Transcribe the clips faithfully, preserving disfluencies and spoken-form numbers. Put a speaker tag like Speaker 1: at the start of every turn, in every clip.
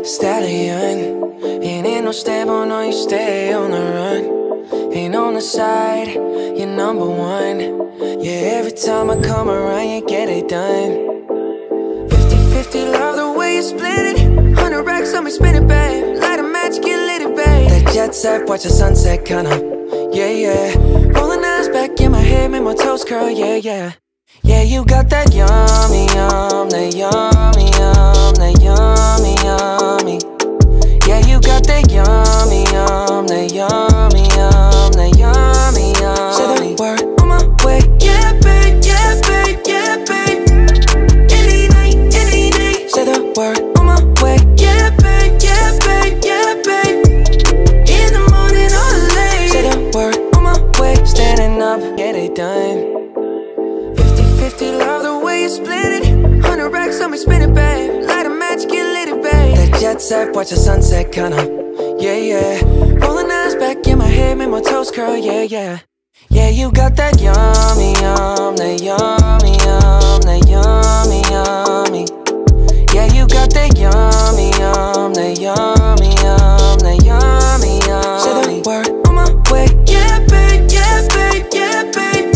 Speaker 1: Stallion, ain't in no stable, no, you stay on the run. Ain't on the side, you're number one. Yeah, every time I come around, you get it done. Fifty fifty, love the way you split it. Hundred racks on me, spin it, babe. Light a match, get lit, babe. That jet set, watch the sunset, kinda. Yeah, yeah. Rolling eyes back in my head, make my toes curl, yeah, yeah. Yeah, you got that yummy, yum, that yummy, yum, that yummy, yummy. Yeah, you got that yummy, yum, that yummy, yum, that yummy, yummy. Say the word on my way, yeah, babe, yeah, babe, yeah, babe. Any night, any day. Say the word on my way, yeah, babe, yeah, babe, yeah, babe. In the morning or late. Say the word on my way, standing up, get it done. Fifty, love the way you split it. Hundred racks on me, spin it, babe. Light a match, get lit, babe. That jet set, watch the sunset, kinda. Yeah, yeah. Rolling eyes back in my head, make my toes curl, yeah, yeah. Yeah, you got that yummy, yum, that yummy, yum, that yummy, yummy. Yeah, you got that yummy, yum, that yummy, yum, that yummy, yummy. Say the word on my way, yeah, babe, yeah, babe, yeah, babe.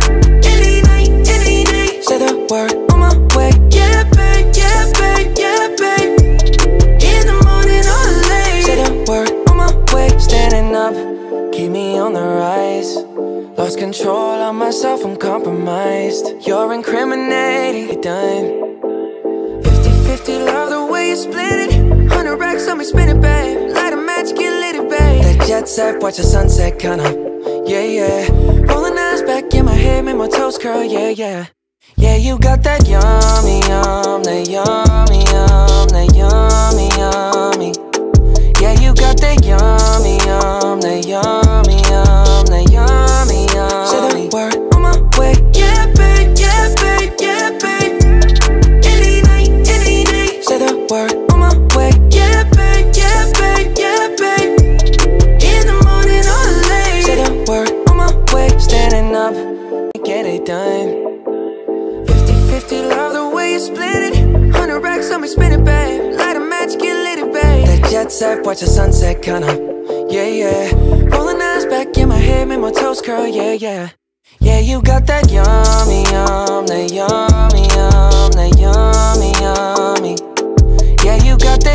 Speaker 1: Say the word on my way, yeah, babe, yeah, babe, yeah, babe. In the morning or late. Say the word on my way, standing up, keep me on the rise. Lost control of myself, I'm compromised. You're incriminating, you're done. Fifty fifty, love the way you split it. Hundred racks on me, spin it, babe. Light a match, get lit, babe. That jet set, watch the sunset, kinda. Yeah, yeah. Rolling eyes back in my head, make my toes curl, yeah, yeah. Yeah, you got that yummy, yum, that yummy, yum, that yummy, yummy. Yeah, you got that yummy, yum, that yummy, yum, that yummy, yummy. Say the word on my way, yeah, babe, yeah, babe, yeah, babe. Any night, any day. Say the word on my way, yeah, babe, yeah, babe, yeah, babe. In the morning or late. Say the word on my way, standing up, get it done. Fifty, love the way you split it. Hundred racks on me, spin it, babe. Light a match, get lit, babe. That jet set, watch the sunset, kinda. Yeah, yeah. Rolling eyes back in my head, make my toes curl, yeah, yeah. Yeah, you got that yummy, yum, that yummy, yum, that yummy, yummy. Yeah, you got that